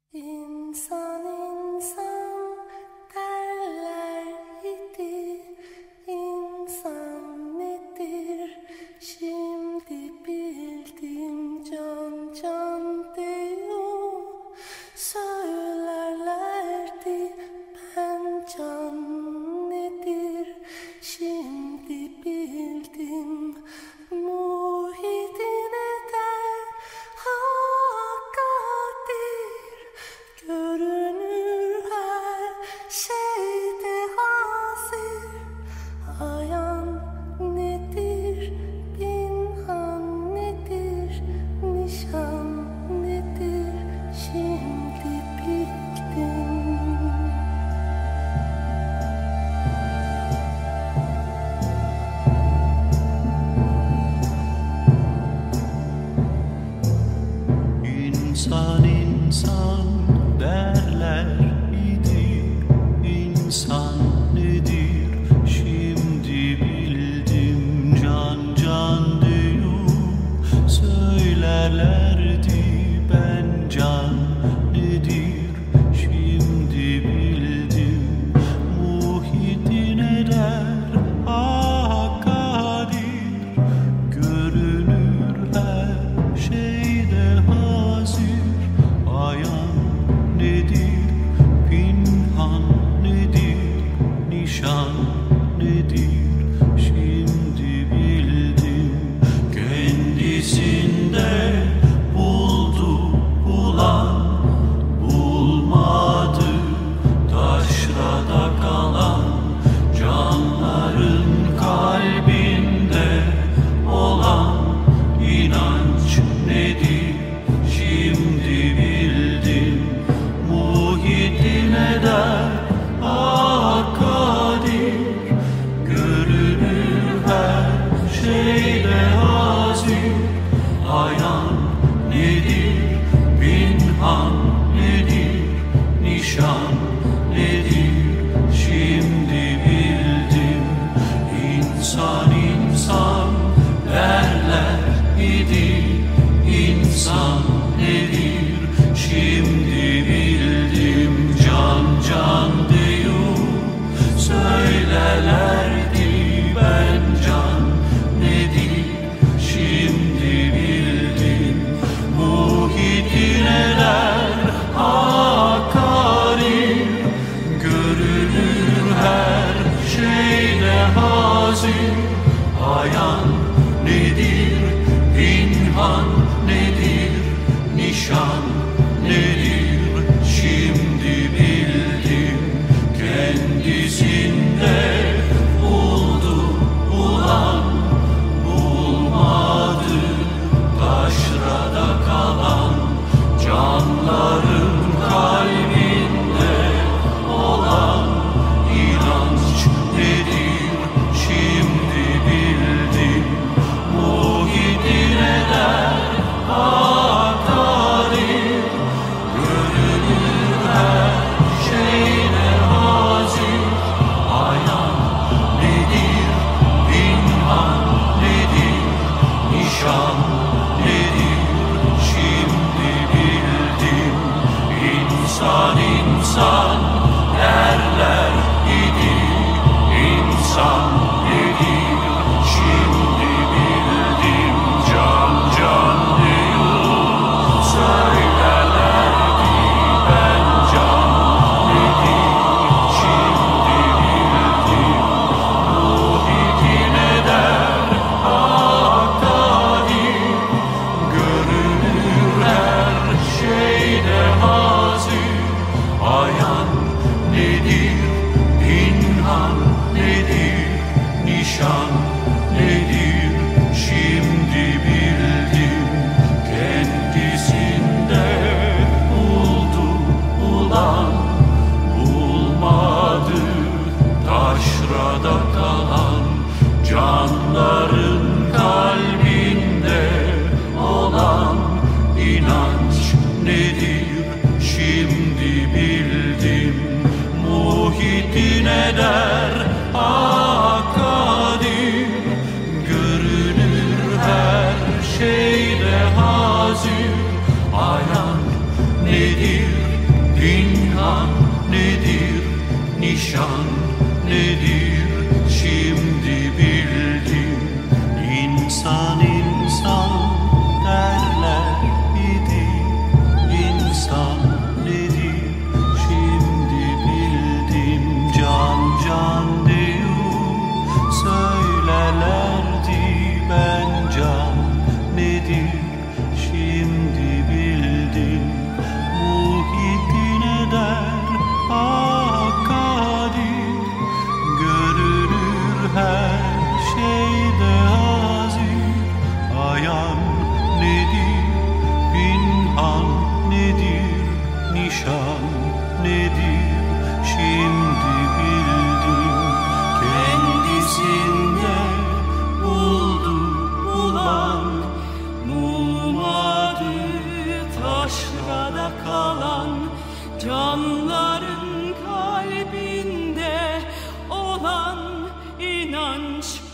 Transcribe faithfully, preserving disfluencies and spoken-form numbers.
İnsan insan derler idi, insan nedir? Şimdi bildim, can can diyor. Söylerlerdi ben can nedir? Şimdi bildim, Muhyiddin eder hakkadir. Görünür her şeyde hazır. Ayan nedir, pinhan nedir, nişan nedir? Şimdi bildim. İnsan insan derler idi, insan nedir? Şimdi bildim, can can diyor. Söylerlerdi ben can nedir? Şimdi bildim, Muhyiddin eder hakkadir. Görünür her şeyde hazır. Ayan nedir, pinhan nedir, nişan nedir? Şimdi bildim, kendisinde buldu bulan, bulmadı taşrada kalan. Canların kalbinde olan inanç nedir? Şimdi bildim, Muhyiddin eder hakkadir. Görünür her şeyde hazır. Ayan nedir, pinhan nedir, nişan nedir? Şimdi bildim, insan insan derler idi, insan nedir? Şimdi bildim, can can diyor. Söylerlerdi ben can nedir? Şimdi bildim, Muhyiddin eder hakkadir. Görünür her şeyde hazır. Ayan nedir, pinhan nedir, nişan nedir? Şimdi bildim, kendisinde buldu bulan, bulmadı taşrada kalan. Canların kalbinde olan inanç nedir? Şimdi bildim, Muhyiddin eder hakkadir. Görünür her şeyde hazır. Ayan nedir, pinhan nedir, nişan nedir? Şimdi bildim, insan insan derler idi, insan nedir? Şimdi bildim, can can diyor. Söylerlerdi ben can nedir? Şimdi bildim, Muhyiddin eder hakkadir. Görünür her şeyde hazır. Ayan nedir, pinhan nedir, nişan nedir? Şimdi bildim, kendisinde buldu bulan, bulmadı taşrada kalan. Canların kalbinde olan inanç nedir? Şimdi bildim, Muhyiddin eder hakkadir. Görünür her şeyde hazır. Ayan nedir? nedir, nişan nedir, şimdi bildim. Kendisinde buldu bulan, bulmadı taşrada kalan, canların kalbinde olan inanç.